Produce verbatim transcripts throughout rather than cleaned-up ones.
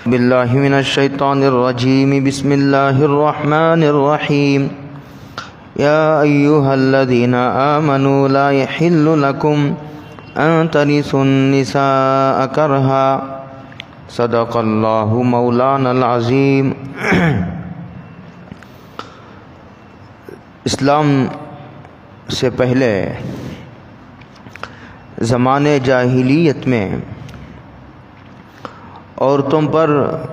باللہ من الشیطان الرجیم بسم اللہ الرحمن الرحیم یا ایہا الذین آمنوا لا یحل لکم ان ترثوا النساء کرہا صدق اللہ مولانا العظیم۔ اسلام سے پہلے زمانے جاہلیت میں عورتوں پر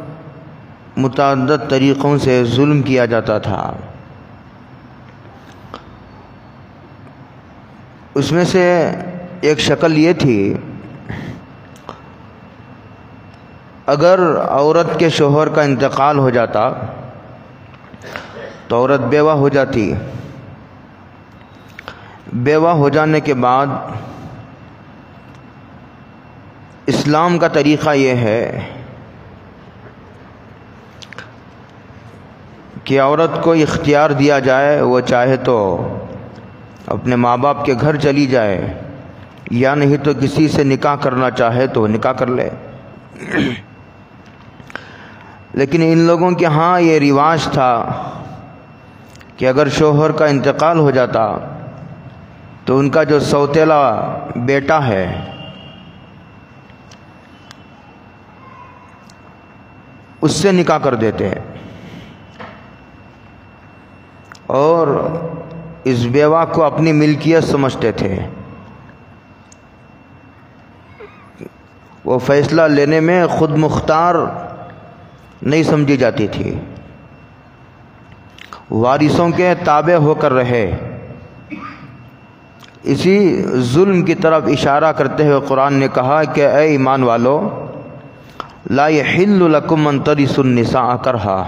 متعدد طریقوں سے ظلم کیا جاتا تھا۔ اس میں سے ایک شکل یہ تھی، اگر عورت کے شوہر کا انتقال ہو جاتا تو عورت بیوہ ہو جاتی۔ بیوہ ہو جانے کے بعد اسلام کا طریقہ یہ ہے کہ عورت کو اختیار دیا جائے، وہ چاہے تو اپنے ماں باپ کے گھر چلی جائے یا نہیں تو کسی سے نکاح کرنا چاہے تو وہ نکاح کر لے۔ لیکن ان لوگوں کے ہاں یہ رواج تھا کہ اگر شوہر کا انتقال ہو جاتا تو ان کا جو سوتیلا بیٹا ہے اس سے نکاح کر دیتے اور اس بیوہ کو اپنی ملکیت سمجھتے تھے۔ وہ فیصلہ لینے میں خود مختار نہیں سمجھی جاتی تھی، وارثوں کے تابع ہو کر رہے۔ اسی ظلم کی طرف اشارہ کرتے ہوئے قرآن نے کہا کہ اے ایمان والو، لا یحل لکم ان ترثوا النساء کرہا،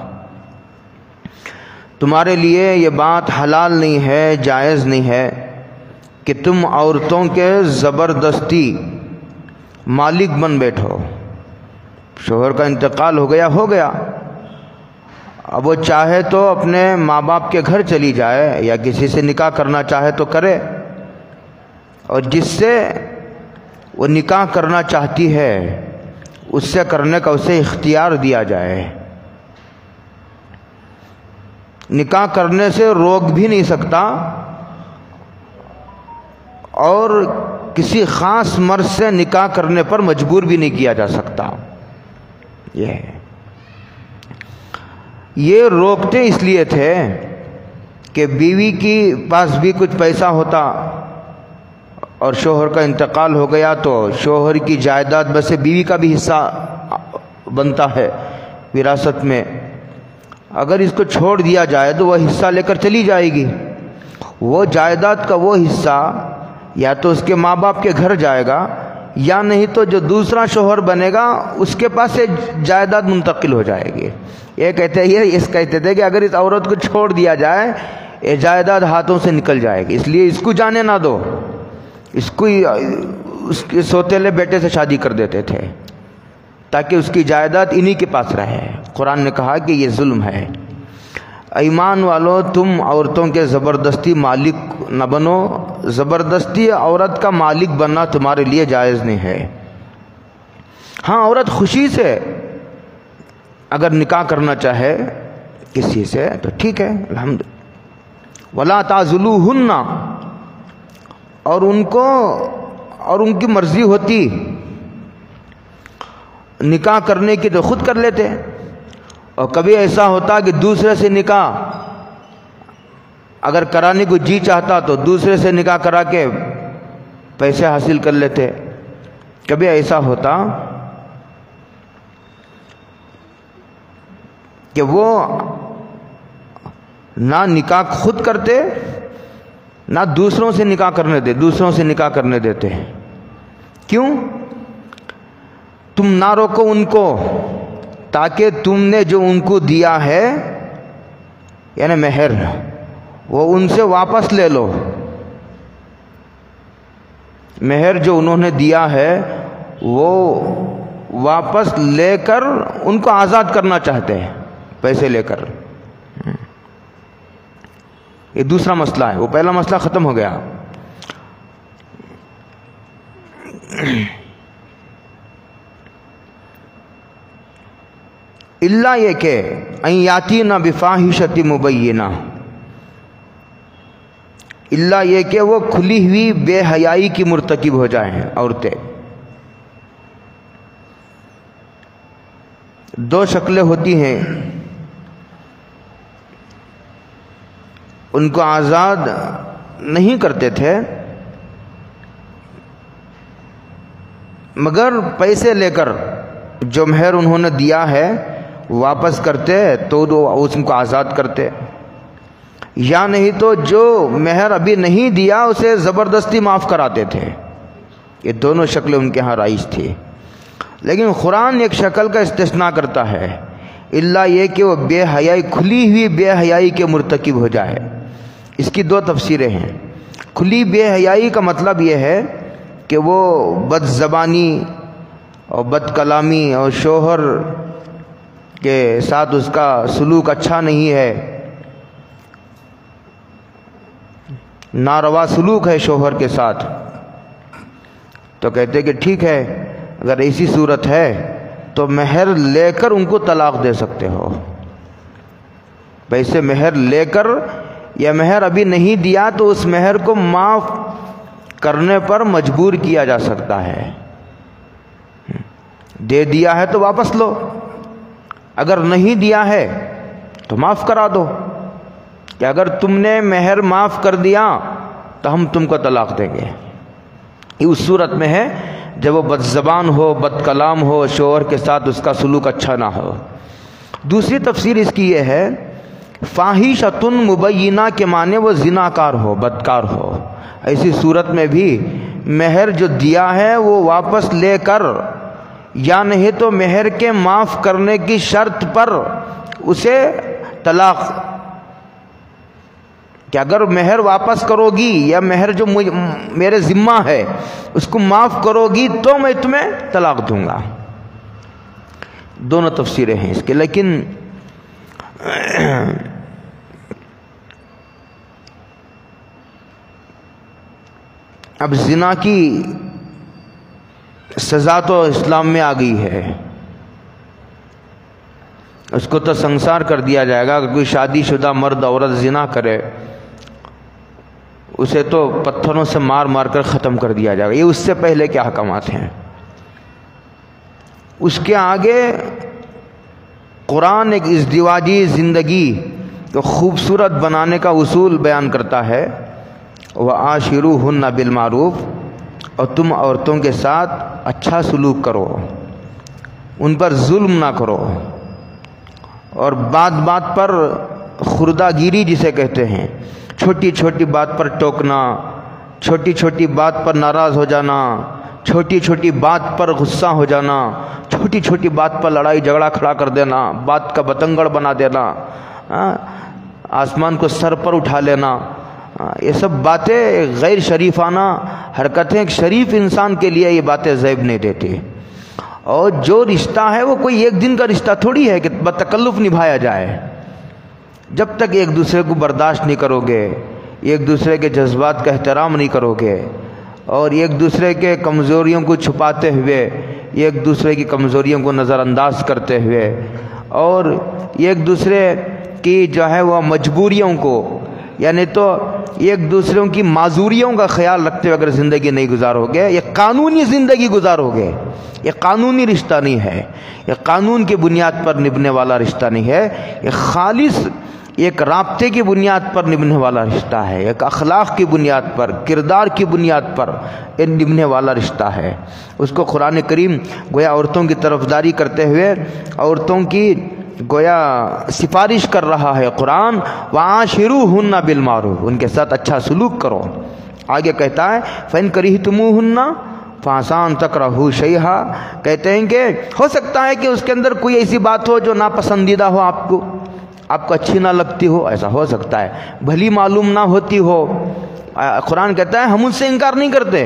تمہارے لیے یہ بات حلال نہیں ہے، جائز نہیں ہے کہ تم عورتوں کے زبردستی مالک بن بیٹھو۔ شوہر کا انتقال ہو گیا ہو گیا اب وہ چاہے تو اپنے ماں باپ کے گھر چلی جائے یا کسی سے نکاح کرنا چاہے تو کرے، اور جس سے وہ نکاح کرنا چاہتی ہے اس سے کرنے کا اسے اختیار دیا جائے۔ نکاح کرنے سے روک بھی نہیں سکتا اور کسی خاص مرد سے نکاح کرنے پر مجبور بھی نہیں کیا جا سکتا۔ یہ ہے، یہ روکتے اس لیے تھے کہ بیوی کی پاس بھی کچھ پیسہ ہوتا اور شوہر کا انتقال ہو گیا تو شوہر کی جائیداد میں سے بیوی کا بھی حصہ بنتا ہے وراثت میں۔ اگر اس کو چھوڑ دیا جائے تو وہ حصہ لے کر چلی جائے گی، وہ جائیداد کا وہ حصہ یا تو اس کے ماں باپ کے گھر جائے گا یا نہیں تو جو دوسرا شوہر بنے گا اس کے پاس سے جائیداد منتقل ہو جائے گی۔ یہ کہتے ہیں اس کہتے تھے کہ اگر اس عورت کو چھوڑ دیا جائے یہ جائیداد ہاتھوں سے نکل جائے گی، اس لیے اس کو جانے نہ دو، اس کو اس کے سوتیلے بیٹے سے شادی کر دیتے تھے تاکہ اس کی جائیداد انہی کے پاس رہے۔ قرآن نے کہا کہ یہ ظلم ہے۔ ایمان والو، تم عورتوں کے زبردستی مالک نہ بنو، زبردستی عورت کا مالک بننا تمہارے لیے جائز نہیں ہے۔ ہاں، عورت خوشی سے اگر نکاح کرنا چاہے کسی سے تو ٹھیک ہے، الحمد ولا تعضلوہن، اور ان کو اور ان کی مرضی ہوتی نکاح کرنے کی تو خود کر لیتے، اور کبھی ایسا ہوتا کہ دوسرے سے نکاح اگر کرانے کو جی چاہتا تو دوسرے سے نکاح کرا کے پیسے حاصل کر لیتے۔ کبھی ایسا ہوتا کہ وہ نہ نکاح خود کرتے نہ دوسروں سے نکاح کرنے دے دوسروں سے نکاح کرنے دیتے۔ کیوں؟ تم نہ روکو ان کو تاکہ تم نے جو ان کو دیا ہے یعنی مہر وہ ان سے واپس لے لو۔ مہر جو انہوں نے دیا ہے وہ واپس لے کر ان کو آزاد کرنا چاہتے ہیں پیسے لے کر۔ یہ دوسرا مسئلہ ہے، وہ پہلا مسئلہ ختم ہو گیا۔ اللہ یہ کہ ان یاتینا بفاحشۃ مبینہ، اللہ یہ کہ وہ کھلی ہوئی بے حیائی کی مرتکب ہو جائیں عورتیں۔ دو شکلیں ہوتی ہیں، ان کو آزاد نہیں کرتے تھے مگر پیسے لے کر جو مہر انہوں نے دیا ہے واپس کرتے تو اس کو آزاد کرتے، یا نہیں تو جو مہر ابھی نہیں دیا اسے زبردستی معاف کراتے تھے۔ یہ دونوں شکلیں ان کے ہاں رائج تھی، لیکن قرآن ایک شکل کا استثناء کرتا ہے، اللہ یہ کہ وہ بے حیائی، کھلی ہوئی بے حیائی کے مرتکب ہو جائے۔ اس کی دو تفسیریں ہیں۔ کھلی بے حیائی کا مطلب یہ ہے کہ وہ بد زبانی اور بد کلامی اور شوہر کے ساتھ اس کا سلوک اچھا نہیں ہے، ناروا سلوک ہے شوہر کے ساتھ، تو کہتے کہ ٹھیک ہے اگر ایسی صورت ہے تو مہر لے کر ان کو طلاق دے سکتے ہو، پیسے مہر لے کر، یا مہر ابھی نہیں دیا تو اس مہر کو معاف کرنے پر مجبور کیا جا سکتا ہے، دے دیا ہے تو واپس لو، اگر نہیں دیا ہے تو معاف کرا دو، کہ اگر تم نے مہر معاف کر دیا تو ہم تم کو طلاق دیں گے۔ یہ اس صورت میں ہے جب وہ بد زبان ہو، بد کلام ہو، شوہر کے ساتھ اس کا سلوک اچھا نہ ہو۔ دوسری تفسیر اس کی یہ ہے، فاحشۃ مبینہ کے معنی وہ زناکار ہو، بدکار ہو، ایسی صورت میں بھی مہر جو دیا ہے وہ واپس لے کر، یا نہیں تو مہر کے معاف کرنے کی شرط پر اسے طلاق، کہ اگر مہر واپس کرو گی یا مہر جو میرے ذمہ ہے اس کو معاف کرو گی تو میں تمہیں طلاق دوں گا۔ دونوں تفسیریں ہیں اس کے، لیکن اب زنا کی سزا تو اسلام میں آ گئی ہے، اس کو تو سنسار کر دیا جائے گا۔ اگر کوئی شادی شدہ مرد عورت زنا کرے اسے تو پتھروں سے مار مار کر ختم کر دیا جائے گا۔ یہ اس سے پہلے کے احکامات ہیں۔ اس کے آگے قرآن ایک ازدواجی زندگی کو خوبصورت بنانے کا اصول بیان کرتا ہے، وَعَاشِرُوهُنَّ بِالْمَعْرُوفِ، اور تم عورتوں کے ساتھ اچھا سلوک کرو، ان پر ظلم نہ کرو، اور بات بات پر خردہ گیری جسے کہتے ہیں، چھوٹی چھوٹی بات پر ٹوکنا، چھوٹی چھوٹی بات پر ناراض ہو جانا، چھوٹی چھوٹی بات پر غصہ ہو جانا، چھوٹی چھوٹی بات پر لڑائی جھگڑا کھڑا کر دینا، بات کا بتنگڑ بنا دینا، آسمان کو سر پر اٹھا لینا، یہ سب باتیں غیر شریفانہ حرکتیں، ایک شریف انسان کے لیے یہ باتیں زیب نہیں دیتی۔ اور جو رشتہ ہے وہ کوئی ایک دن کا رشتہ تھوڑی ہے کہ بتکلف نبھایا جائے۔ جب تک ایک دوسرے کو برداشت نہیں کرو گے، ایک دوسرے کے جذبات کا احترام نہیں کرو گے، اور ایک دوسرے کے کمزوریوں کو چھپاتے ہوئے، ایک دوسرے کی کمزوریوں کو نظر انداز کرتے ہوئے، اور ایک دوسرے کی جو ہے وہ مجبوریوں کو، یعنی تو ایک دوسروں کی معذوریوں کا خیال رکھتے ہوئے اگر زندگی نہیں گزارو گے، یہ قانونی زندگی گزارو گے، یہ قانونی رشتہ نہیں ہے، یہ قانون کی بنیاد پر نبھنے والا رشتہ نہیں ہے، یہ خالص ایک رابطے کی بنیاد پر نبھنے والا رشتہ ہے، ایک اخلاق کی بنیاد پر، کردار کی بنیاد پر یہ نبھنے والا رشتہ ہے۔ اس کو قرآن کریم گویا عورتوں کی طرفداری کرتے ہوئے عورتوں کی گویا سفارش کر رہا ہے قرآن، وَعَاشِرُوهُنَّ بِالْمَعْرُوفِ، ان کے ساتھ اچھا سلوک کرو۔ آگے کہتا ہے فَإِن كَرِهْتُمُوهُنَّ فَعَسَىٰ أَن تَكْرَهُوا شَيْئًا، کہتے ہیں کہ ہو سکتا ہے کہ اس کے اندر کوئی ایسی بات ہو جو ناپسندیدہ ہو، آپ کو آپ کو اچھی نہ لگتی ہو، ایسا ہو سکتا ہے، بھلی معلوم نہ ہوتی ہو۔ قرآن کہتا ہے ہم ان سے انکار نہیں کرتے،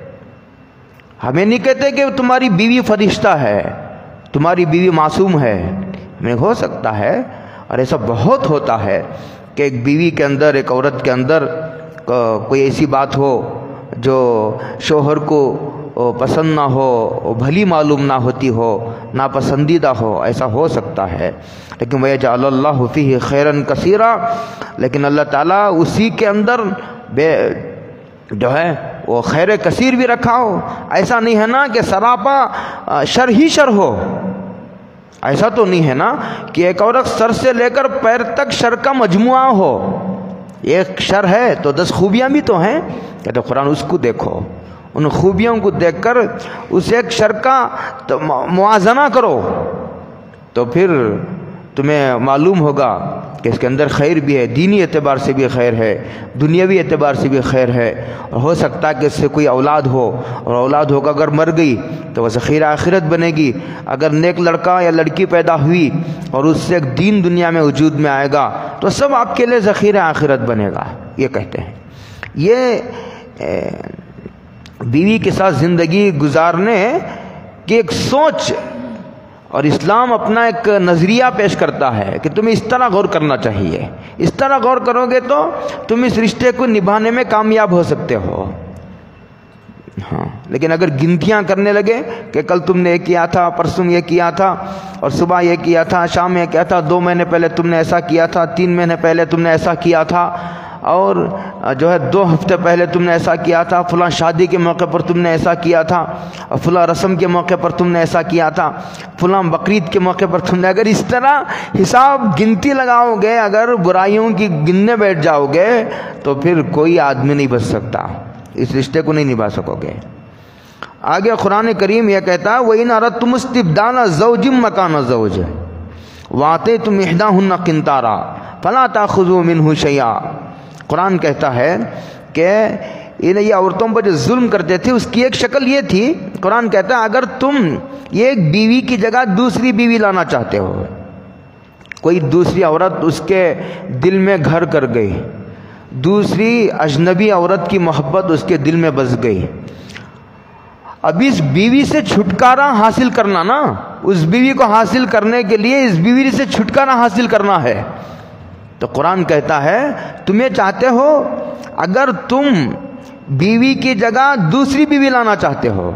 ہمیں نہیں کہتے کہ تمہاری بیوی فرشتہ ہے، تمہاری بیوی معصوم ہے، میں ہو سکتا ہے، اور ایسا بہت ہوتا ہے کہ ایک بیوی کے اندر، ایک عورت کے اندر کوئی ایسی بات ہو جو شوہر کو وہ پسند نہ ہو، وہ بھلی معلوم نہ ہوتی ہو، ناپسندیدہ ہو، ایسا ہو سکتا ہے، لیکن وَيَجْعَلَ اللَّهُ فِيهِ خَيْرًا كَثِيرًا، لیکن اللہ تعالیٰ اسی کے اندر بے جو ہے وہ خیر کثیر بھی رکھا ہو۔ ایسا نہیں ہے نا کہ سراپا شر ہی شر ہو، ایسا تو نہیں ہے نا کہ ایک عورت سر سے لے کر پیر تک شر کا مجموعہ ہو۔ ایک شر ہے تو دس خوبیاں بھی تو ہیں، کہتے قرآن اس کو دیکھو، ان خوبیوں کو دیکھ کر اس ایک شر کا موازنہ کرو، تو پھر تمہیں معلوم ہوگا کہ اس کے اندر خیر بھی ہے، دینی اعتبار سے بھی خیر ہے، دنیاوی اعتبار سے بھی خیر ہے، اور ہو سکتا ہے کہ اس سے کوئی اولاد ہو، اور اولاد ہو کر اگر مر گئی تو وہ ذخیرہ آخرت بنے گی، اگر نیک لڑکا یا لڑکی پیدا ہوئی اور اس سے ایک دین دنیا میں وجود میں آئے گا تو سب آپ کے لیے ذخیرہ آخرت بنے گا۔ یہ کہتے ہیں یہ بیوی کے ساتھ زندگی گزارنے کی ایک سوچ، اور اسلام اپنا ایک نظریہ پیش کرتا ہے کہ تمہیں اس طرح غور کرنا چاہیے، اس طرح غور کرو گے تو تم اس رشتے کو نبھانے میں کامیاب ہو سکتے ہو۔ ہاں، لیکن اگر گنتیاں کرنے لگے کہ کل تم نے یہ کیا تھا، پرسوں یہ کیا تھا، اور صبح یہ کیا تھا، شام یہ کیا تھا، دو مہینے پہلے تم نے ایسا کیا تھا، تین مہینے پہلے تم نے ایسا کیا تھا، اور جو ہے دو ہفتے پہلے تم نے ایسا کیا تھا، فلاں شادی کے موقع پر تم نے ایسا کیا تھا، اور فلاں رسم کے موقع پر تم نے ایسا کیا تھا، فلاں بقرعید کے موقع پر تم نے، اگر اس طرح حساب گنتی لگاؤ گے، اگر برائیوں کی گننے بیٹھ جاؤ گے تو پھر کوئی آدمی نہیں بچ سکتا، اس رشتے کو نہیں نبھا سکو گے۔ آگے قرآن کریم یہ کہتا ہے وَإِنْ أَرَدْتُمُ اسْتِبْدَالَ زَوْجٍ مَكَانَ زَوْجٍ وَآتَيْتُمْ إِحْدَاهُنَّ قِنْطَارًا فَلَا تَأْخُذُوا مِنْهُ شَيْئًا۔ قرآن کہتا ہے کہ انہیں یہ عورتوں پر جو ظلم کرتے تھے اس کی ایک شکل یہ تھی، قرآن کہتا ہے اگر تم یہ ایک بیوی کی جگہ دوسری بیوی لانا چاہتے ہو، کوئی دوسری عورت اس کے دل میں گھر کر گئی، دوسری اجنبی عورت کی محبت اس کے دل میں بس گئی، اب اس بیوی سے چھٹکارا حاصل کرنا نا، اس بیوی کو حاصل کرنے کے لیے اس بیوی سے چھٹکارا حاصل کرنا ہے، تو قرآن کہتا ہے تمہیں چاہتے ہو، اگر تم بیوی کی جگہ دوسری بیوی لانا چاہتے ہو،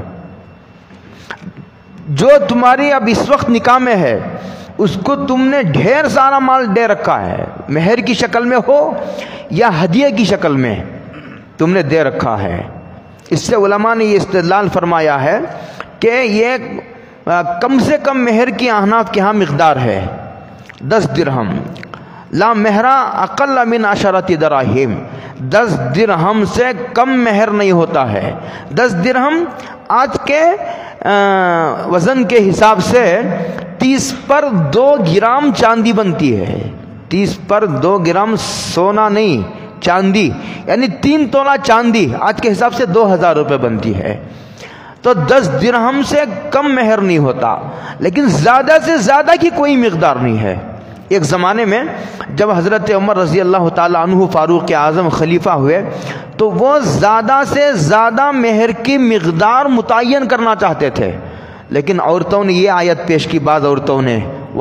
جو تمہاری اب اس وقت نکاح میں ہے اس کو تم نے ڈھیر سارا مال دے رکھا ہے، مہر کی شکل میں ہو یا ہدیے کی شکل میں تم نے دے رکھا ہے، اس سے علماء نے یہ استدلال فرمایا ہے کہ یہ کم سے کم مہر کی احناف کے ہاں مقدار ہے دس درہم، لا مہرا اقل من عشرۃ دراہم، دس درہم سے کم مہر نہیں ہوتا ہے۔ دس درہم آج کے وزن کے حساب سے تیس پر دو گرام چاندی بنتی ہے، تیس پر دو گرام سونا نہیں چاندی، یعنی تین تولہ چاندی آج کے حساب سے دو ہزار روپے بنتی ہے، تو دس درہم سے کم مہر نہیں ہوتا، لیکن زیادہ سے زیادہ کی کوئی مقدار نہیں ہے۔ ایک زمانے میں جب حضرت عمر رضی اللہ تعالیٰ عنہ فاروق اعظم خلیفہ ہوئے تو وہ زیادہ سے زیادہ مہر کی مقدار متعین کرنا چاہتے تھے، لیکن عورتوں نے یہ آیت پیش کی، بعض عورتوں نے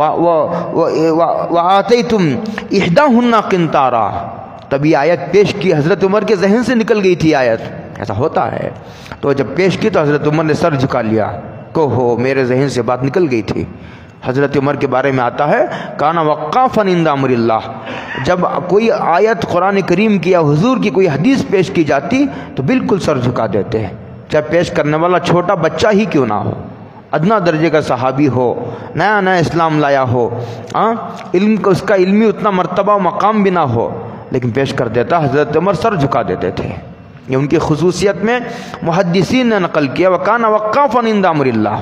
وَآتَيْتُمْ إِحْدَاهُنَّ قِنْطَارًا، تب یہ آیت پیش کی، حضرت عمر کے ذہن سے نکل گئی تھی آیت، ایسا ہوتا ہے، تو جب پیش کی تو حضرت عمر نے سر جھکا لیا کہ ہو میرے ذہن سے بات نکل گئی تھی۔ حضرت عمر کے بارے میں آتا ہے کانا وقافاً عند امر اللہ، جب کوئی آیت قرآن کریم کی یا حضور کی کوئی حدیث پیش کی جاتی تو بالکل سر جھکا دیتے ہیں، چاہے پیش کرنے والا چھوٹا بچہ ہی کیوں نہ ہو، ادنا درجے کا صحابی ہو، نیا نیا اسلام لایا ہو، ہاں علم کو اس کا علمی اتنا مرتبہ و مقام بھی نہ ہو، لیکن پیش کر دیتا، حضرت عمر سر جھکا دیتے تھے۔ یہ ان کی خصوصیت میں محدثین نے نقل کیا وکانا وقافاً عند امر اللہ۔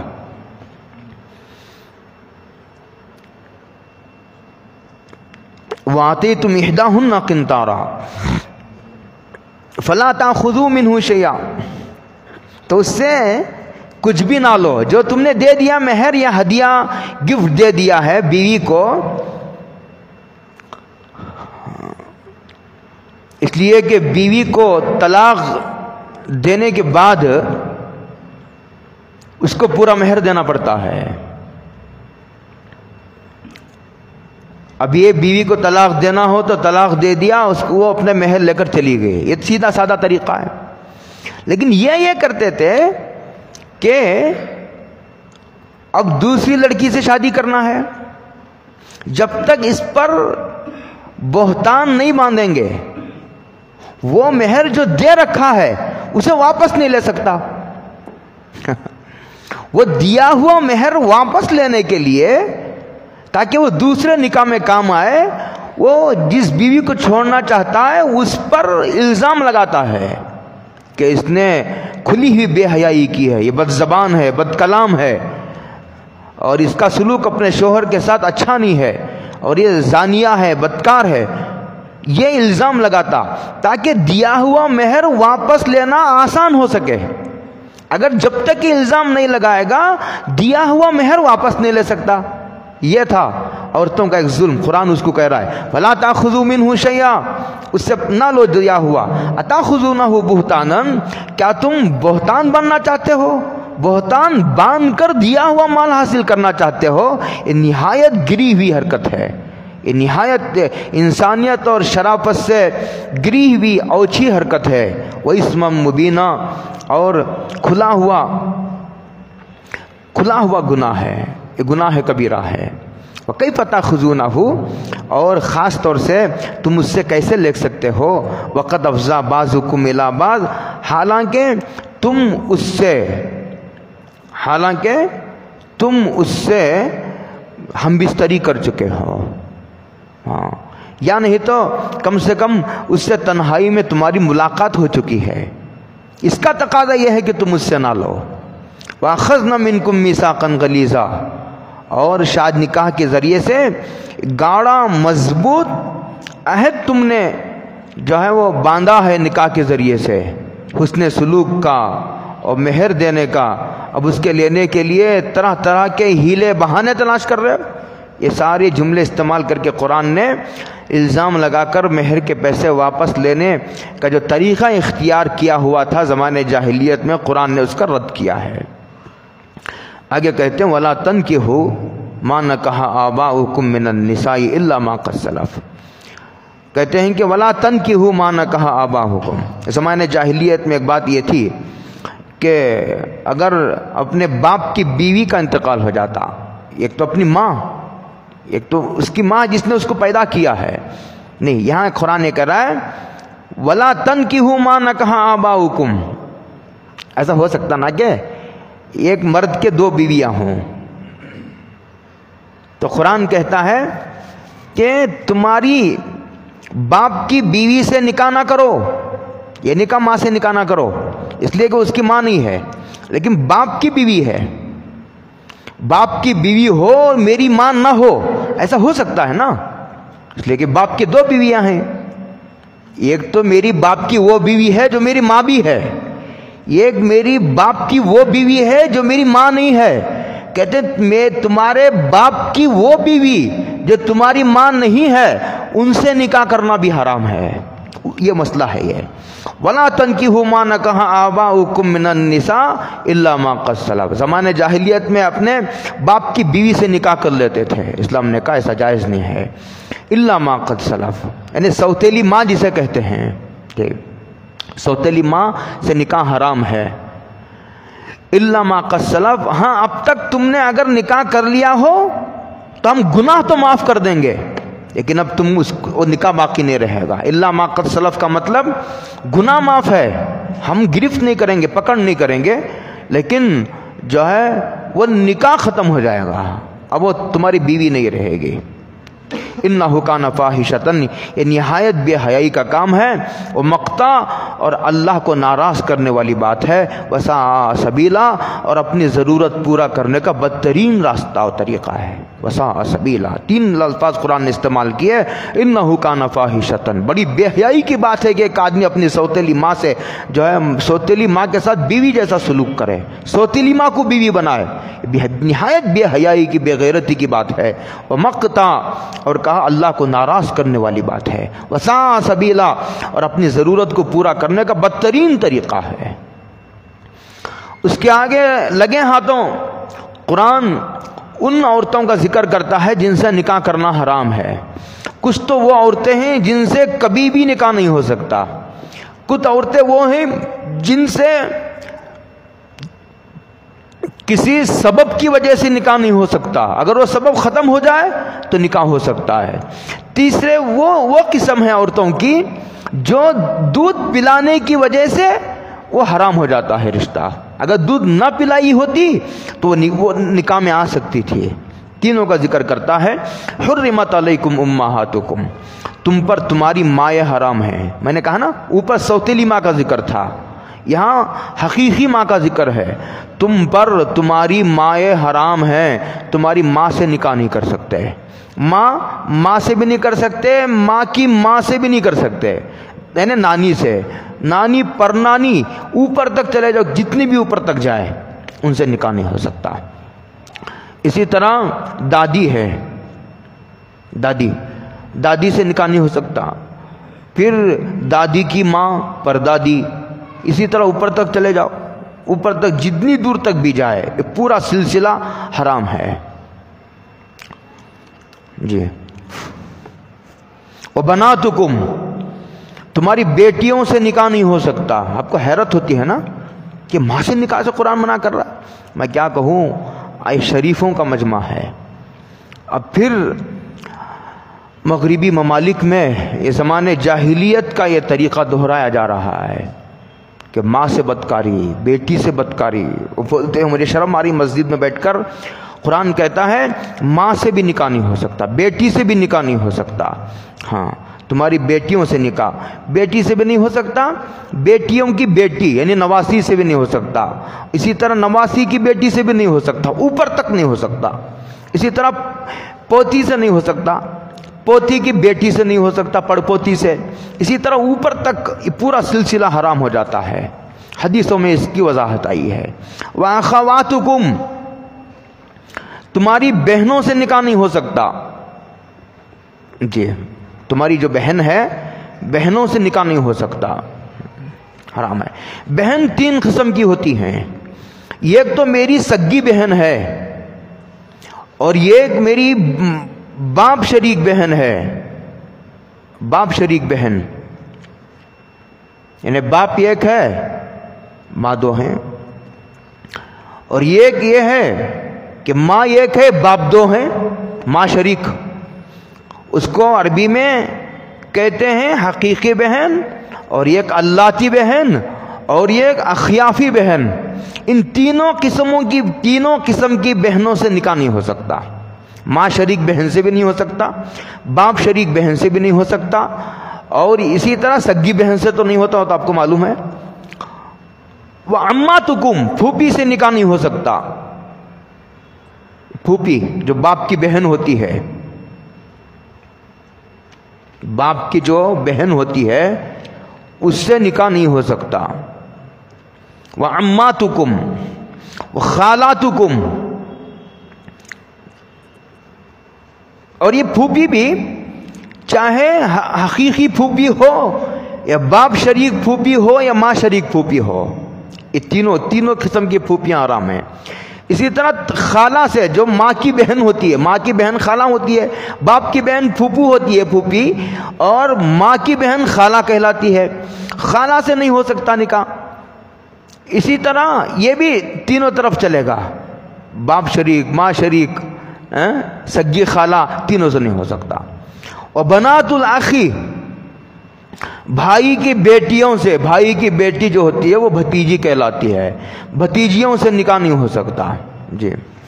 وَآتَيْتُمْ إِحْدَاهُنَّ قِنْطَارًا فَلَا تَأْخُذُوا مِنْهُ شَيْئًا، تو اس سے کچھ بھی نہ لو، جو تم نے دے دیا مہر یا ہدیہ گفٹ دے دیا ہے بیوی کو، اس لیے کہ بیوی کو طلاق دینے کے بعد اس کو پورا مہر دینا پڑتا ہے۔ اب یہ بیوی کو طلاق دینا ہو تو طلاق دے دیا، اس کو وہ اپنے مہر لے کر چلی گئی، یہ سیدھا سادہ طریقہ ہے، لیکن یہ یہ کرتے تھے کہ اب دوسری لڑکی سے شادی کرنا ہے، جب تک اس پر بہتان نہیں باندھیں گے وہ مہر جو دے رکھا ہے اسے واپس نہیں لے سکتا۔ وہ دیا ہوا مہر واپس لینے کے لیے تاکہ وہ دوسرے نکاح میں کام آئے، وہ جس بیوی کو چھوڑنا چاہتا ہے اس پر الزام لگاتا ہے کہ اس نے کھلی ہوئی بے حیائی کی ہے، یہ بد زبان ہے، بد کلام ہے، اور اس کا سلوک اپنے شوہر کے ساتھ اچھا نہیں ہے، اور یہ زانیہ ہے، بدکار ہے، یہ الزام لگاتا تاکہ دیا ہوا مہر واپس لینا آسان ہو سکے۔ اگر جب تک یہ الزام نہیں لگائے گا دیا ہوا مہر واپس نہیں لے سکتا۔ یہ تھا عورتوں کا ایک ظلم، قرآن اس کو کہہ رہا ہے فَلَا تَأْخُذُوا مِنْهُ شَيْئًا، اس سے نہ لو دیا ہوا، أَتَأْخُذُونَهُ بُهْتَانًا، کیا تم بہتان بننا چاہتے ہو، بہتان باندھ کر دیا ہوا مال حاصل کرنا چاہتے ہو؟ یہ نہایت گری ہوئی حرکت ہے، یہ نہایت انسانیت اور شرافت سے گری ہوئی اوچھی حرکت ہے۔ وَإِثْمًا مُبِينًا، اور کھلا ہوا کھلا ہوا گناہ ہے، یہ گناہ کبیرہ ہے۔ وَكَيْفَ تَأْخُذُونَهُ، اور خاص طور سے تم اس سے کیسے لے سکتے ہو، وَقَدْ أَفْضَىٰ بَعْضُكُمْ إِلَىٰ بَعْضٍ، حالانکہ تم اس سے حالانکہ تم اس سے ہم بستری کر چکے ہو، ہاں، یا نہیں تو کم سے کم اس سے تنہائی میں تمہاری ملاقات ہو چکی ہے، اس کا تقاضا یہ ہے کہ تم اس سے نہ لو۔ وَأَخَذْنَا مِنْكُمْ مِيثَاقًا غَلِيظًا، اور شاد نکاح کے ذریعے سے گاڑا مضبوط عہد تم نے جو ہے وہ باندھا ہے نکاح کے ذریعے سے، حسن سلوک کا اور مہر دینے کا۔ اب اس کے لینے کے لیے طرح طرح کے ہیلے بہانے تلاش کر رہے ہو۔ یہ سارے جملے استعمال کر کے قرآن نے الزام لگا کر مہر کے پیسے واپس لینے کا جو طریقہ اختیار کیا ہوا تھا زمانے جاہلیت میں، قرآن نے اس کا رد کیا ہے۔ آگے کہتے ہیں وَلَا تَنْكِحُوا مَا نَكَحَ آبَاؤُكُم مِّنَ النِّسَاءِ إِلَّا مَا قَدْ سَلَفَ، کہتے ہیں کہ وَلَا تَنْكِحُوا مَا نَكَحَ آبَاؤُكُم، زمانے جاہلیت میں ایک بات یہ تھی کہ اگر اپنے باپ کی بیوی کا انتقال ہو جاتا، ایک تو اپنی ماں، ایک تو اس کی ماں جس نے اس کو پیدا کیا ہے، نہیں، یہاں قرآن کہہ رہا ہے وَلَا تَنْكِحُوا مَا نَكَحَ آبَاؤُكُم۔ ایسا ہو سکتا نا کہ ایک مرد کے دو بیویاں ہوں، تو قرآن کہتا ہے کہ تمہاری باپ کی بیوی سے نکاح نہ کرو، یہ نکاح ماں سے نکاح نہ کرو، اس لیے کہ اس کی ماں نہیں ہے، لیکن باپ کی بیوی ہے، باپ کی بیوی ہو اور میری ماں نہ ہو، ایسا ہو سکتا ہے نا، اس لیے کہ باپ کی دو بیویاں ہیں، ایک تو میری باپ کی وہ بیوی ہے جو میری ماں بھی ہے، ایک میری باپ کی وہ بیوی ہے جو میری ماں نہیں ہے۔ کہتے میں تمہارے باپ کی وہ بیوی جو تمہاری ماں نہیں ہے ان سے نکاح کرنا بھی حرام ہے، یہ مسئلہ ہے یہ۔ وَلَا تَنْكِحُوا مَا نَكَحَ آبَاؤُكُم مِّنَ النِّسَاءِ إِلَّا مَا قَدْ سَلَفَ، زمانے جاہلیت میں اپنے باپ کی بیوی سے نکاح کر لیتے تھے، اسلام نے کہا ایسا جائز نہیں ہے۔ إِلَّا مَا قَدْ سَلَفَ، یعنی سوتیلی ماں جسے کہتے ہیں، سوتیلی ماں سے نکاح حرام ہے۔ إِلَّا مَا قَدْ سَلَفَ، ہاں اب تک تم نے اگر نکاح کر لیا ہو تو ہم گناہ تو معاف کر دیں گے، لیکن اب تم اس وہ نکاح باقی نہیں رہے گا۔ إِلَّا مَا قَدْ سَلَفَ کا مطلب گناہ معاف ہے، ہم گرفت نہیں کریں گے، پکڑ نہیں کریں گے، لیکن جو ہے وہ نکاح ختم ہو جائے گا، اب وہ تمہاری بیوی نہیں رہے گی۔ انہ کان فاحشۃ، یہ نہایت بے حیائی کا کام ہے، وہ مقتا اور اللہ کو ناراض کرنے والی بات ہے، وساء سبیلا، اور اپنی ضرورت پورا کرنے کا بدترین راستہ اور طریقہ ہے، وساء سبیلا، تین الفاظ قرآن نے استعمال کیے۔ انہ کان فاحشۃ، بڑی بے حیائی کی بات ہے کہ ایک آدمی اپنی سوتیلی ماں سے جو ہے سوتیلی ماں کے ساتھ بیوی جیسا سلوک کرے، سوتیلی ماں کو بیوی بنائے، نہایت بے حیائی کی، بے غیرتی کی بات ہے، وہ مقتا، اور کہا اللہ کو ناراض کرنے والی بات ہے، وساء سبیلا، اور اپنی ضرورت کو پورا کرنے کا بدترین طریقہ ہے۔ اس کے آگے لگے ہاتھوں قرآن ان عورتوں کا ذکر کرتا ہے جن سے نکاح کرنا حرام ہے۔ کچھ تو وہ عورتیں ہیں جن سے کبھی بھی نکاح نہیں ہو سکتا، کچھ عورتیں وہ ہیں جن سے کسی سبب کی وجہ سے نکاح نہیں ہو سکتا، اگر وہ سبب ختم ہو جائے تو نکاح ہو سکتا ہے۔ تیسرے وہ وہ قسم ہے عورتوں کی جو دودھ پلانے کی وجہ سے وہ حرام ہو جاتا ہے رشتہ، اگر دودھ نہ پلائی ہوتی تو وہ نکاح میں آ سکتی تھی۔ تینوں کا ذکر کرتا ہے۔ حرمت علیکم امہاتکم، تم پر تمہاری مائیں حرام ہیں۔ میں نے کہا نا اوپر سوتیلی ماں کا ذکر تھا، یہاں حقیقی ماں کا ذکر ہے۔ تم پر تمہاری مائیں حرام ہیں، تمہاری ماں سے نکاح نہیں کر سکتے، ماں ماں سے بھی نہیں کر سکتے، ماں کی ماں سے بھی نہیں کر سکتے، یعنی نانی سے، نانی پر نانی اوپر تک چلے جاؤ، جتنی بھی اوپر تک جائے ان سے نکاح نہیں ہو سکتا۔ اسی طرح دادی ہے، دادی دادی سے نکاح نہیں ہو سکتا، پھر دادی کی ماں پردادی، اسی طرح اوپر تک چلے جاؤ، اوپر تک جتنی دور تک بھی جائے یہ پورا سلسلہ حرام ہے جی۔ وبناتکم، تمہاری بیٹیوں سے نکاح نہیں ہو سکتا۔ آپ کو حیرت ہوتی ہے نا کہ ماں سے نکاح سے قرآن منع کر رہا ہے، میں کیا کہوں، آئے شریفوں کا مجمع ہے۔ اب پھر مغربی ممالک میں یہ زمانے جاہلیت کا یہ طریقہ دہرایا جا رہا ہے کہ ماں سے بدکاری، بیٹی سے بدکاری، وہ بولتے ہیں مجھے شرم آ رہی مسجد میں بیٹھ کر، قرآن کہتا ہے ماں سے بھی نکاح نہیں ہو سکتا، بیٹی سے بھی نکاح نہیں ہو سکتا۔ ہاں تمہاری بیٹیوں سے نکاح، بیٹی سے بھی نہیں ہو سکتا، بیٹیوں کی بیٹی یعنی نواسی سے بھی نہیں ہو سکتا، اسی طرح نواسی کی بیٹی سے بھی نہیں ہو سکتا، اوپر تک نہیں ہو سکتا، اسی طرح پوتی سے نہیں ہو سکتا، پوتی کی بیٹی سے نہیں ہو سکتا، پڑ پوتی سے، اسی طرح اوپر تک پورا سلسلہ حرام ہو جاتا ہے۔ حدیثوں میں اس کی وضاحت آئی ہے۔ وَأَخَوَاتُكُمْ، تمہاری بہنوں سے نکاح نہیں ہو سکتا جی، تمہاری جو بہن ہے بہنوں سے نکاح نہیں ہو سکتا، حرام ہے۔ بہن تین قسم کی ہوتی ہیں، ایک تو میری سگی بہن ہے اور ایک میری باپ شریک بہن ہے، باپ شریک بہن یعنی باپ ایک ہے ماں دو ہیں، اور ایک یہ ہے کہ ماں ایک ہے باپ دو ہیں، ماں شریک، اس کو عربی میں کہتے ہیں حقیقی بہن، اور ایک اللاتی بہن اور ایک اخیافی بہن۔ ان تینوں قسموں کی تینوں قسم کی بہنوں سے نکاح نہیں ہو سکتا، ماں شریک بہن سے بھی نہیں ہو سکتا، باپ شریک بہن سے بھی نہیں ہو سکتا، اور اسی طرح سگی بہن سے تو نہیں ہوتا ہوتا آپ کو معلوم ہے۔ وَعَمَّاتُكُمْ، پھوپھی سے نکاح نہیں ہو سکتا، پھوپھی جو باپ کی بہن ہوتی ہے، باپ کی جو بہن ہوتی ہے اس سے نکاح نہیں ہو سکتا۔ وَعَمَّاتُكُمْ وَخَالَاتُكُمْ، اور یہ پھوپھی بھی چاہے حقیقی پھوپھی ہو یا باپ شریک پھوپھی ہو یا ماں شریک پھوپھی ہو، یہ تینوں تینوں قسم کی پھوپھیاں حرام ہیں۔ اسی طرح خالہ سے جو ماں کی بہن ہوتی ہے، ماں کی بہن خالہ ہوتی ہے، باپ کی بہن پھوپھو ہوتی ہے پھوپھی، اور ماں کی بہن خالہ کہلاتی ہے، خالہ سے نہیں ہو سکتا نکاح۔ اسی طرح یہ بھی تینوں طرف چلے گا، باپ شریک، ماں شریک، سگی خالہ، تینوں سے نہیں ہو سکتا۔ اور بنات الاخی، بھائی کی بیٹیوں سے، بھائی کی بیٹی جو ہوتی ہے وہ بھتیجی کہلاتی ہے، بھتیجیوں سے نکاح نہیں ہو سکتا جی،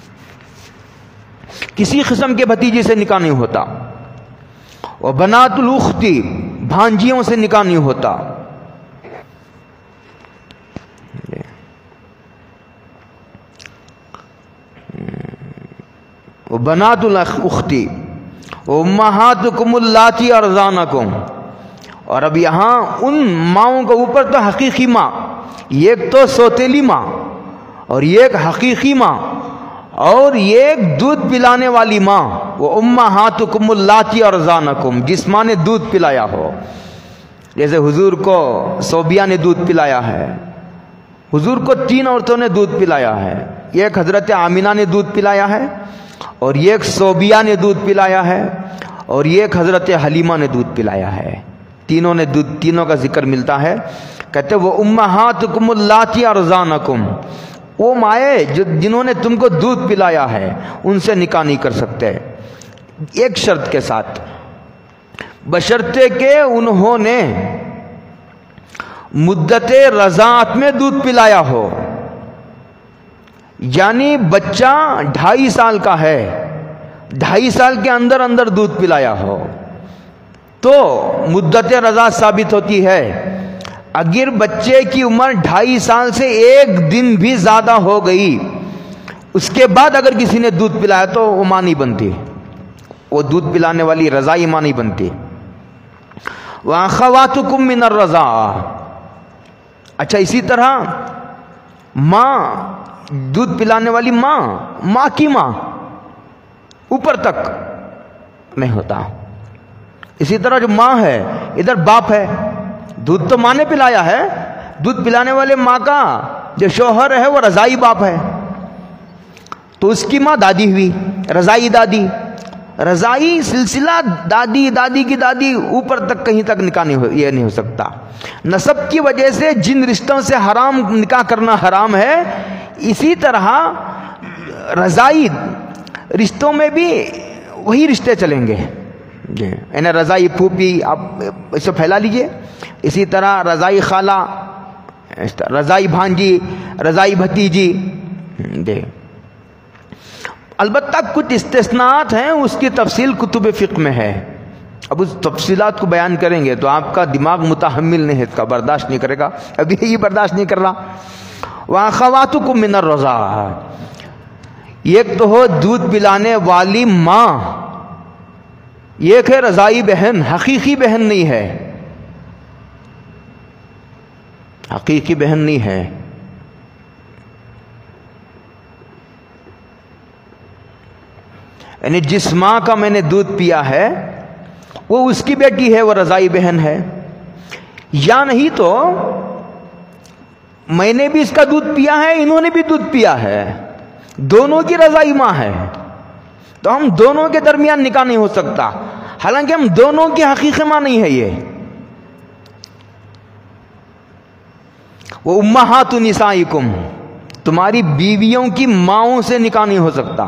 کسی قسم کے بھتیجی سے نکاح نہیں ہوتا۔ اور بنات الاختی، بھانجیوں سے نکاح نہیں ہوتا۔ وہ بنات الاختی امہاتکم اللاتی ارضانکم، اور اب یہاں ان ماؤں کا اوپر تو حقیقی ماں، ایک تو سوتیلی ماں اور ایک حقیقی ماں اور ایک دودھ پلانے والی ماں، وہ امہاتکم اللاتی ارضانکم، جس ماں نے دودھ پلایا ہو، جیسے حضور کو صوبیہ نے دودھ پلایا ہے، حضور کو تین عورتوں نے دودھ پلایا ہے، ایک حضرت آمینہ نے دودھ پلایا ہے، اور ایک صوبیہ نے دودھ پلایا ہے، اور ایک حضرت حلیمہ نے دودھ پلایا ہے، تینوں نے دودھ، تینوں کا ذکر ملتا ہے۔ کہتے وہ امہاتکم اللاتی ارضانکم، وہ مائیں جو جنہوں نے تم کو دودھ پلایا ہے ان سے نکاح نہیں کر سکتے، ایک شرط کے ساتھ، بشرطے کہ انہوں نے مدت رضاعت میں دودھ پلایا ہو، یعنی بچہ ڈھائی سال کا ہے، ڈھائی سال کے اندر اندر دودھ پلایا ہو تو مدت رضاعت ثابت ہوتی ہے۔ اگر بچے کی عمر ڈھائی سال سے ایک دن بھی زیادہ ہو گئی، اس کے بعد اگر کسی نے دودھ پلایا تو وہ ماں نہیں بنتی، وہ دودھ پلانے والی رضاعی ماں نہیں بنتی۔ وَأَخَوَاتُكُم مِّنَ الرَّضَاعَةِ، اچھا اسی طرح ماں، دودھ پلانے والی ماں، ماں کی ماں اوپر تک نہیں ہوتا، اسی طرح جو ماں ہے ادھر باپ ہے، دودھ تو ماں نے پلایا ہے، دودھ پلانے والے ماں کا جو شوہر ہے وہ رضائی باپ ہے، تو اس کی ماں دادی ہوئی، رضائی دادی، رضائی سلسلہ دادی دادی کی دادی اوپر تک کہیں تک نکاح نہیں ہو، یہ نہیں ہو سکتا۔ نسب کی وجہ سے جن رشتوں سے حرام نکاح کرنا حرام ہے، اسی طرح رضائی رشتوں میں بھی وہی رشتے چلیں گے، جی یعنی رضائی پھوپھی آپ اسے پھیلا لیجئے، اسی طرح رضائی خالہ، رضائی بھانجی، رضائی بھتیجی، جی البتہ کچھ استثناءات ہیں، اس کی تفصیل کتب فقہ میں ہے، اب اس تفصیلات کو بیان کریں گے تو آپ کا دماغ متحمل نہیں ہے، اس کا برداشت نہیں کرے گا، ابھی یہ برداشت نہیں کر رہا۔ وَأَخَوَاتُكُم مِّنَ الرَّضَاعَةِ، ایک تو ہو دودھ پلانے والی ماں، ایک ہے رضائی بہن، حقیقی بہن نہیں ہے، حقیقی بہن نہیں ہے۔ یعنی جس ماں کا میں نے دودھ پیا ہے وہ اس کی بیٹی ہے، وہ رضائی بہن ہے، یا نہیں تو میں نے بھی اس کا دودھ پیا ہے، انہوں نے بھی دودھ پیا ہے، دونوں کی رضائی ماں ہے، تو ہم دونوں کے درمیان نکاح نہیں ہو سکتا، حالانکہ ہم دونوں کی حقیقی ماں نہیں ہے یہ۔ وہ امہات نسائکم، تمہاری بیویوں کی ماؤں سے نکاح نہیں ہو سکتا،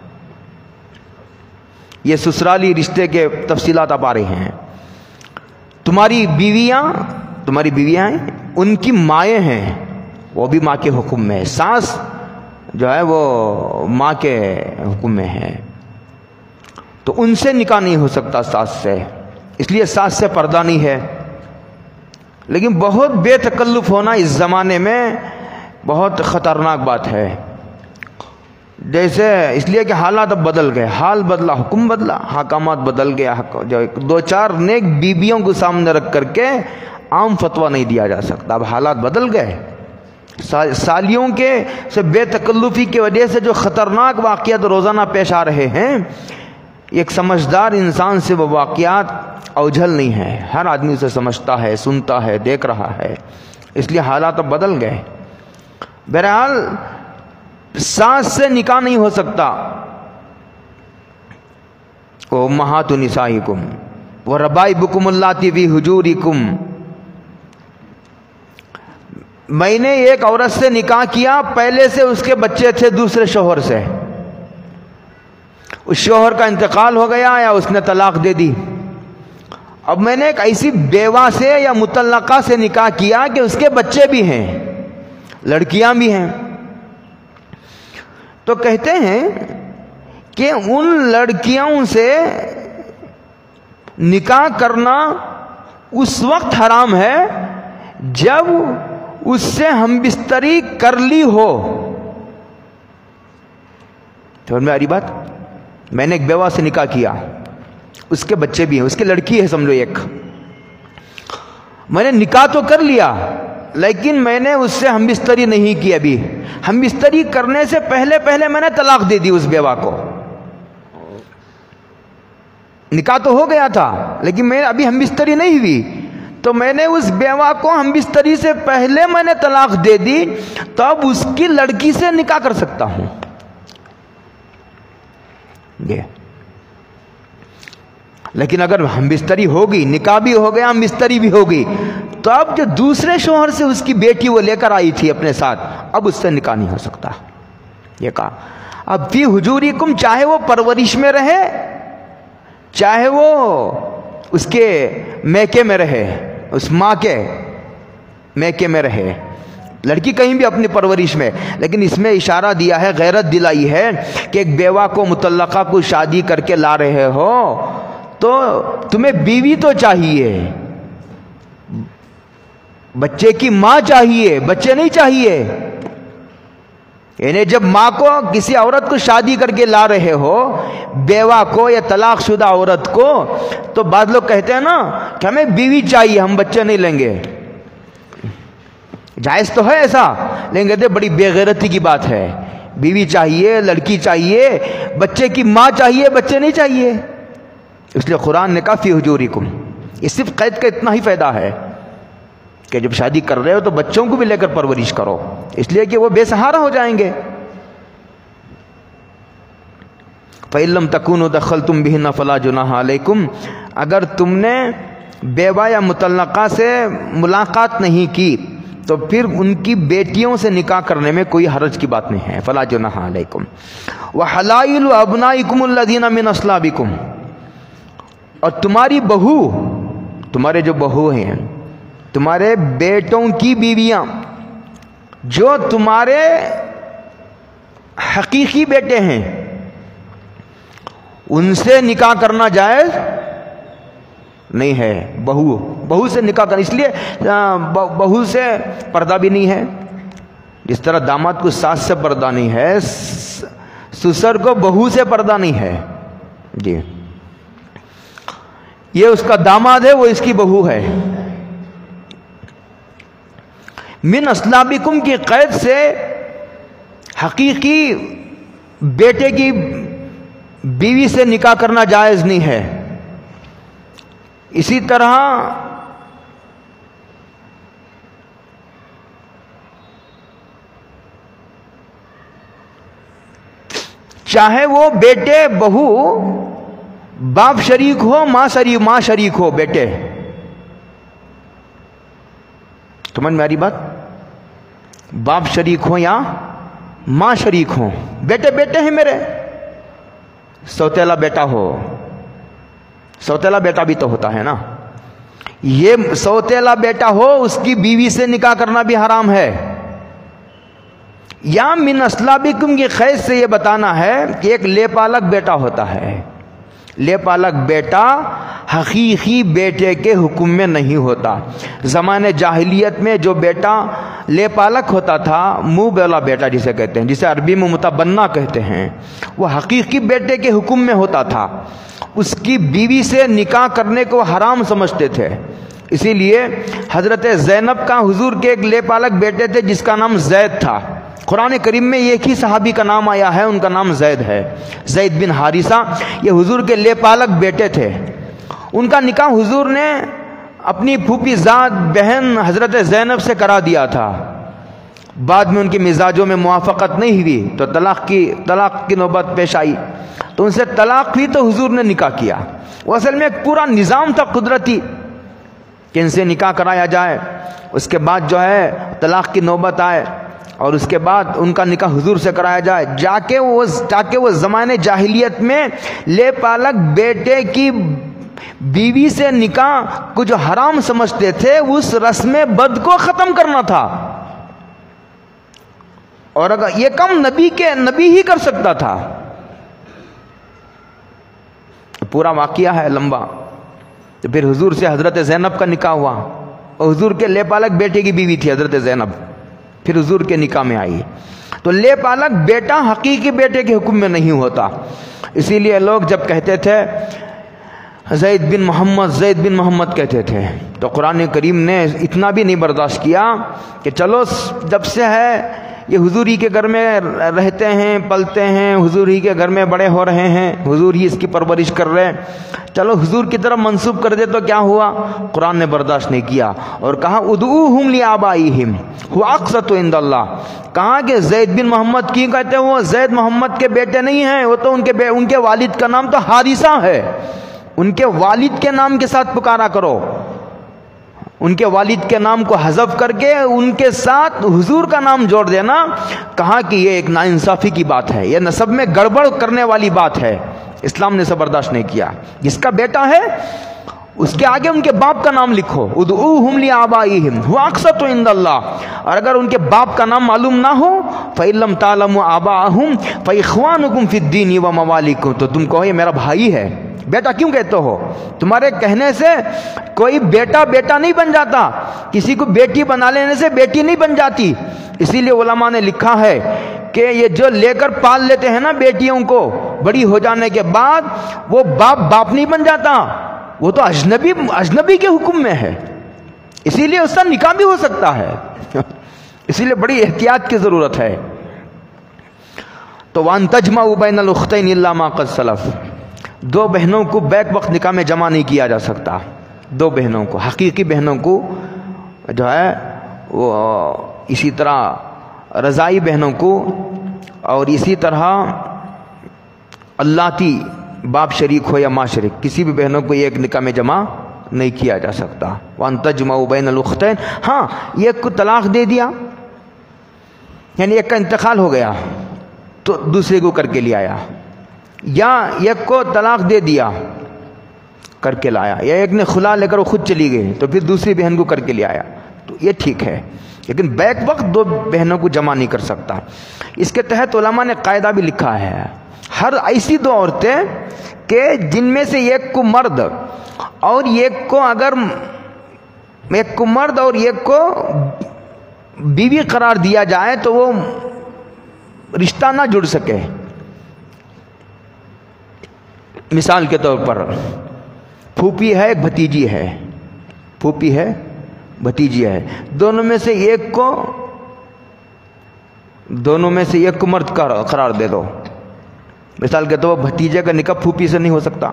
یہ سسرالی رشتے کے تفصیلات آپ آ رہے ہیں۔ تمہاری بیویاں، تمہاری بیویاں ہیں، ان کی مائیں ہیں، وہ بھی ماں کے حکم میں ہے، ساس جو ہے وہ ماں کے حکم میں ہے، تو ان سے نکاح نہیں ہو سکتا ساس سے، اس لیے ساس سے پردہ نہیں ہے۔ لیکن بہت بے تکلف ہونا اس زمانے میں بہت خطرناک بات ہے، جیسے اس لیے کہ حالات اب بدل گئے، حال بدلا، حکم بدلا، حکامات بدل گیا، جو دو چار نیک بیبیوں کو سامنے رکھ کر کے عام فتویٰ نہیں دیا جا سکتا، اب حالات بدل گئے، سالیوں کے سے بے تکلفی کی وجہ سے جو خطرناک واقعات روزانہ پیش آ رہے ہیں، ایک سمجھدار انسان سے وہ واقعات اوجھل نہیں ہے، ہر آدمی اسے سمجھتا ہے، سنتا ہے، دیکھ رہا ہے، اس لیے حالات اب بدل گئے۔ بہرحال ساس سے نکاح نہیں ہو سکتا۔ امہات نسائکم وربائبکم اللاتی فی حجورکم، میں نے ایک عورت سے نکاح کیا، پہلے سے اس کے بچے تھے دوسرے شوہر سے، اس شوہر کا انتقال ہو گیا یا اس نے طلاق دے دی، اب میں نے ایک ایسی بیوہ سے یا مطلقہ سے نکاح کیا کہ اس کے بچے بھی ہیں، لڑکیاں بھی ہیں، تو کہتے ہیں کہ ان لڑکیوں سے نکاح کرنا اس وقت حرام ہے جب اس سے ہم بستری کر لی ہو۔ سمجھ میں آ رہی بات؟ میں نے ایک بیوہ سے نکاح کیا، اس کے بچے بھی ہیں، اس کی لڑکی ہے سمجھو ایک، میں نے نکاح تو کر لیا لیکن میں نے اس سے ہم بستری نہیں کی، ابھی ہم بستری کرنے سے پہلے پہلے میں نے طلاق دے دی اس بیوہ کو، نکاح تو ہو گیا تھا لیکن میں ابھی ہم بستری نہیں ہوئی، تو میں نے اس بیوہ کو ہم بستری سے پہلے میں نے طلاق دے دی، تو اب اس کی لڑکی سے نکاح کر سکتا ہوں۔ یہ لیکن اگر ہم بستری ہوگی، نکاح بھی ہو گیا، ہم بستری بھی ہوگی، تو اب جو دوسرے شوہر سے اس کی بیٹی وہ لے کر آئی تھی اپنے ساتھ، اب اس سے نکاح نہیں ہو سکتا. یہ کہا. اب فی حجورکم، چاہے وہ پرورش میں رہے، چاہے وہ اس کے میکے میں رہے، اس ماں کے میکے میں رہے، لڑکی کہیں بھی اپنی پرورش میں، لیکن اس میں اشارہ دیا ہے، غیرت دلائی ہے کہ ایک بیوہ کو، مطلقہ کو شادی کر کے لا رہے ہو تو تمہیں بیوی تو چاہیے، بچے کی ماں چاہیے، بچے نہیں چاہیے. یعنی جب ماں کو، کسی عورت کو شادی کر کے لا رہے ہو، بیوہ کو یا طلاق شدہ عورت کو، تو بعض لوگ کہتے ہیں نا کہ ہمیں بیوی چاہیے، ہم بچے نہیں لیں گے. جائز تو ہے ایسا، لیکن کہتے بڑی بے غیرتی کی بات ہے. بیوی چاہیے، لڑکی چاہیے، بچے کی ماں چاہیے، بچے نہیں چاہیے. اس لیے قرآن نے کہا فی حجورکم. یہ صرف قید کا اتنا ہی فائدہ ہے کہ جب شادی کر رہے ہو تو بچوں کو بھی لے کر پرورش کرو، اس لیے کہ وہ بے سہارا ہو جائیں گے. فَإِن لَّمْ تَكُونُوا دَخَلْتُمْ بِهِنَّ فَلَا جُنَاحَ عَلَيْكُمْ. اگر تم نے بیوہ یا مطلقہ سے ملاقات نہیں کی تو پھر ان کی بیٹیوں سے نکاح کرنے میں کوئی حرج کی بات نہیں ہے. فَلَا جُنَاحَ عَلَيْكُمْ. وَحَلَائِلُ أَبْنَائِكُمُ الَّذِينَ مِنْ أَصْلَابِكُمْ. اور تمہاری بہو، تمہارے جو بہو ہیں، تمہارے بیٹوں کی بیویاں جو تمہارے حقیقی بیٹے ہیں، ان سے نکاح کرنا جائز نہیں ہے. بہو بہو سے نکاح کرنا، اس لیے بہو سے پردہ بھی نہیں ہے. جس طرح داماد کو ساس سے پردہ نہیں ہے، سسر کو بہو سے پردہ نہیں ہے. جی، یہ اس کا داماد ہے، وہ اس کی بہو ہے. من اسلابکم کی قید سے حقیقی بیٹے کی بیوی سے نکاح کرنا جائز نہیں ہے. اسی طرح چاہے وہ بیٹے بہو باپ شریک ہو، ماں شریک ماں شریک ہو، بیٹے، سمجھ میں آ رہی بات؟ باپ شریک ہو یا ماں شریک ہو، بیٹے بیٹے ہیں میرے. سوتیلا بیٹا ہو، سوتیلا بیٹا بھی تو ہوتا ہے نا. یہ سوتیلا بیٹا ہو، اس کی بیوی سے نکاح کرنا بھی حرام ہے. یا من اسلابکم کی قید سے یہ بتانا ہے کہ ایک لے پالک بیٹا ہوتا ہے. لے پالک بیٹا حقیقی بیٹے کے حکم میں نہیں ہوتا. زمانے جاہلیت میں جو بیٹا لے پالک ہوتا تھا، منہ بولا بیٹا جسے کہتے ہیں، جسے عربی میں متبنہ کہتے ہیں، وہ حقیقی بیٹے کے حکم میں ہوتا تھا. اس کی بیوی سے نکاح کرنے کو حرام سمجھتے تھے. اسی لیے حضرت زینب کا حضور کے ایک لے پالک بیٹے تھے جس کا نام زید تھا. قرآن کریم میں ایک ہی صحابی کا نام آیا ہے، ان کا نام زید ہے، زید بن حارثہ. یہ حضور کے لے پالک بیٹے تھے. ان کا نکاح حضور نے اپنی پھوپھی زاد بہن حضرت زینب سے کرا دیا تھا. بعد میں ان کی مزاجوں میں موافقت نہیں ہوئی تو طلاق کی طلاق کی نوبت پیش آئی، تو ان سے طلاق ہوئی تو حضور نے نکاح کیا. وہ اصل میں ایک پورا نظام تھا قدرتی کہ ان سے نکاح کرایا جائے، اس کے بعد جو ہے طلاق کی نوبت آئے اور اس کے بعد ان کا نکاح حضور سے کرایا جائے. جا کے وہ تاکہ وہ زمانے جاہلیت میں لے پالک بیٹے کی بیوی سے نکاح کو جو حرام سمجھتے تھے، اس رسم بد کو ختم کرنا تھا. اور اگر یہ کام نبی کے نبی ہی کر سکتا تھا. پورا واقعہ ہے لمبا. تو پھر حضور سے حضرت زینب کا نکاح ہوا، اور حضور کے لے پالک بیٹے کی بیوی تھی حضرت زینب، پھر حضور کے نکاح میں آئی. تو لے پالک بیٹا حقیقی بیٹے کے حکم میں نہیں ہوتا. اسی لیے لوگ جب کہتے تھے زید بن محمد زید بن محمد کہتے تھے، تو قرآن کریم نے اتنا بھی نہیں برداشت کیا کہ چلو جب سے ہے یہ حضور ہی کے گھر میں رہتے ہیں، پلتے ہیں، حضور ہی کے گھر میں بڑے ہو رہے ہیں، حضور ہی اس کی پرورش کر رہے ہیں، چلو حضور کی طرف منسوب کر دے تو کیا ہوا. قرآن نے برداشت نہیں کیا اور کہا ادعوہم لآبائہم هو اقسط عند اللہ. کہا کہ زید بن محمد کی کہتے ہیں، وہ زید محمد کے بیٹے نہیں ہیں، وہ تو ان کے ان کے والد کا نام تو حارثہ ہے، ان کے والد کے نام کے ساتھ پکارا کرو. ان کے والد کے نام کو حذف کر کے ان کے ساتھ حضور کا نام جوڑ دینا، کہا کہ یہ ایک ناانصافی کی بات ہے، یہ نسب میں گڑبڑ کرنے والی بات ہے، اسلام نے برداشت نہیں کیا۔ جس کا بیٹا ہے اس کے آگے ان کے باپ کا نام لکھو، ادعوہم لآبائہم هو اقسط عند اللہ، اور اگر ان کے باپ کا نام معلوم نہ ہو فإن لم تعلموا آباءہم فإخوانکم فی الدین وموالکم، تو تم کہو یہ میرا بھائی ہے۔ بیٹا کیوں کہتے ہو؟ تمہارے کہنے سے کوئی بیٹا بیٹا نہیں بن جاتا، کسی کو بیٹی بنا لینے سے بیٹی نہیں بن جاتی۔ اسی لیے علماء نے لکھا ہے کہ یہ جو لے کر پال لیتے ہیں نا بیٹیوں کو، بڑی ہو جانے کے بعد وہ باپ باپ نہیں بن جاتا، وہ تو اجنبی اجنبی کے حکم میں ہے، اسی لیے اس کا نکاح بھی ہو سکتا ہے، اسی لیے بڑی احتیاط کی ضرورت ہے۔ تو وَأَن تَجْمَعُوا بَيْنَ الْأُخْتَيْنِ إِلَّا مَا قَدْ سَلَفَ، دو بہنوں کو بیک وقت نکاح میں جمع نہیں کیا جا سکتا، دو بہنوں کو، حقیقی بہنوں کو جو ہے وہ اسی طرح رضائی بہنوں کو، اور اسی طرح اللاتی باپ شریک ہو یا ماں شریک، کسی بھی بہنوں کو ایک نکاح میں جمع نہیں کیا جا سکتا۔ وَأَن تَجْمَعُوا بَيْنَ الْأُخْتَيْنِ، ہاں ایک کو طلاق دے دیا، یعنی ایک کا انتقال ہو گیا تو دوسرے کو کر کے لے آیا، یا ایک کو طلاق دے دیا کر کے لایا، یا ایک نے خلا لے کر وہ خود چلی گئی تو پھر دوسری بہن کو کر کے لے آیا، تو یہ ٹھیک ہے، لیکن بیک وقت دو بہنوں کو جمع نہیں کر سکتا۔ اس کے تحت علماء نے قاعدہ بھی لکھا ہے، ہر ایسی دو عورتیں کہ جن میں سے ایک کو مرد اور ایک کو اگر ایک کو مرد اور ایک کو بیوی قرار دیا جائے تو وہ رشتہ نہ جڑ سکے۔ مثال کے طور پر پھوپھی ہے، ایک بھتیجی ہے، پھوپھی ہے، بھتیجی ہے، دونوں میں سے ایک کو دونوں میں سے ایک کو مرد قرار دے دو، مثال کے طور پر بھتیجے کا نکاح پھوپھی سے نہیں ہو سکتا،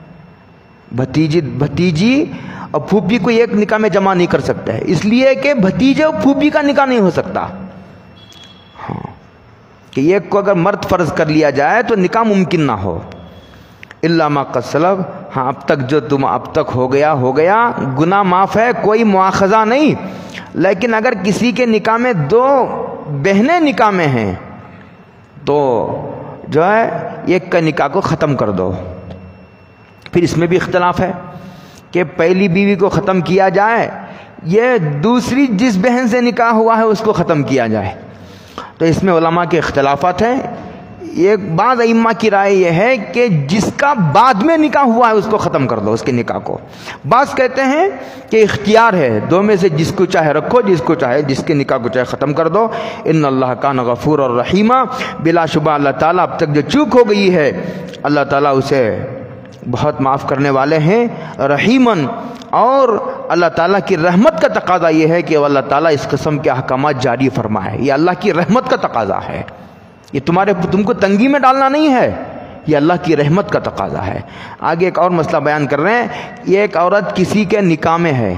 بھتیجی بھتیجی اور پھوپھی کو ایک نکاح میں جمع نہیں کر سکتے، اس لیے کہ بھتیجے اور پھوپھی کا نکاح نہیں ہو سکتا، ہاں کہ ایک کو اگر مرد فرض کر لیا جائے تو نکاح ممکن نہ ہو۔ الا ما قد سلف، ہاں اب تک جو تم اب تک ہو گیا ہو گیا، گناہ معاف ہے، کوئی مواخذہ نہیں، لیکن اگر کسی کے نکاح میں دو بہنیں نکاح میں ہیں تو جو ہے ایک کا نکاح کو ختم کر دو۔ پھر اس میں بھی اختلاف ہے کہ پہلی بیوی کو ختم کیا جائے یہ دوسری جس بہن سے نکاح ہوا ہے اس کو ختم کیا جائے، تو اس میں علماء کے اختلافات ہیں۔ ایک بعض ائمہ کی رائے یہ ہے کہ جس کا بعد میں نکاح ہوا ہے اس کو ختم کر دو، اس کے نکاح کو۔ بعض کہتے ہیں کہ اختیار ہے، دو میں سے جس کو چاہے رکھو، جس کو چاہے جس کے نکاح کو چاہے ختم کر دو۔ ان اللہ کان غفور اور رحیمہ، بلا شبہ اللہ تعالیٰ اب تک جو چوک ہو گئی ہے اللہ تعالیٰ اسے بہت معاف کرنے والے ہیں، رحیمن، اور اللہ تعالیٰ کی رحمت کا تقاضا یہ ہے کہ اللہ تعالیٰ اس قسم کے احکامات جاری فرمائے، یہ اللہ کی رحمت کا تقاضا ہے، یہ تمہارے تم کو تنگی میں ڈالنا نہیں ہے، یہ اللہ کی رحمت کا تقاضا ہے۔ آگے ایک اور مسئلہ بیان کر رہے ہیں، یہ ایک عورت کسی کے نکاح میں ہے،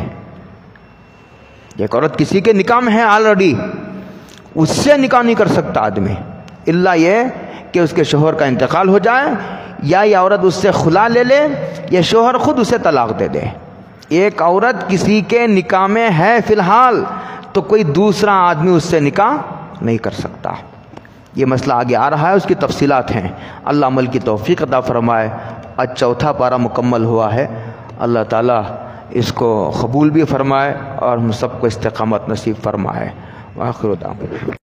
ایک عورت کسی کے نکاح میں ہے آلریڈی، اس سے نکاح نہیں کر سکتا آدمی، الا یہ کہ اس کے شوہر کا انتقال ہو جائے، یا یہ عورت اس سے خلا لے لے، یا شوہر خود اسے طلاق دے دے۔ ایک عورت کسی کے نکاح میں ہے فی الحال تو کوئی دوسرا آدمی اس سے نکاح نہیں کر سکتا۔ یہ مسئلہ آگے آ رہا ہے، اس کی تفصیلات ہیں، اللہ عمل کی توفیق عطا فرمائے۔ آج چوتھا پارہ مکمل ہوا ہے، اللہ تعالیٰ اس کو قبول بھی فرمائے اور ہم سب کو استقامت نصیب فرمائے۔ وآخر دعوانا